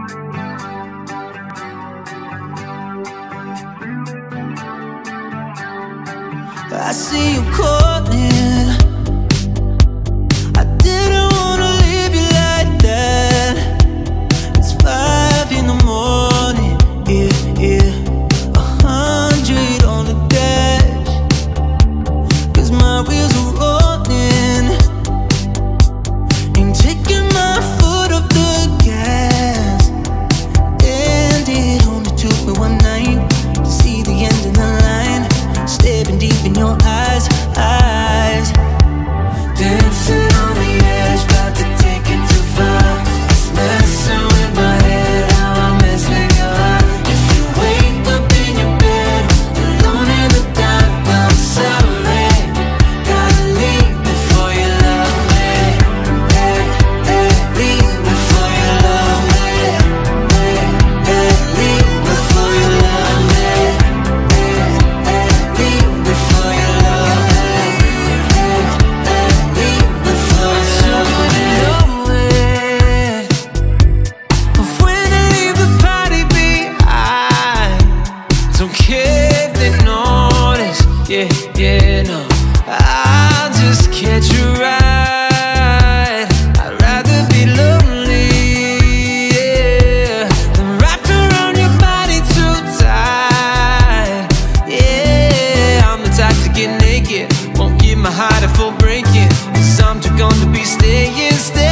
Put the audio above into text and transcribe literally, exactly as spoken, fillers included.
I see you calling. I didn't wanna leave you like that. It's five in the morning, yeah, yeah. A hundred on the dash, 'cause my wheels are rolling. Ain't taking my foot off the gas. And it only took me one night to see the end of the line. Staring deep in your eyes, eyes. Dancing on the edge, about to take it too far. It's messing with my head, how I mess with your heart. If you wake up in your bed, alone in the dark, I'm sorry. Gotta leave before you love me. Hey, hey, leave before you love me. Hey, hey, leave before you love me. Yeah, yeah, no, I'll just catch you right. I'd rather be lonely, yeah, than wrapped around your body too tight. Yeah, I'm the type to get naked, won't give my heart a full breaking, 'cause I'm too gone to be staying, staying.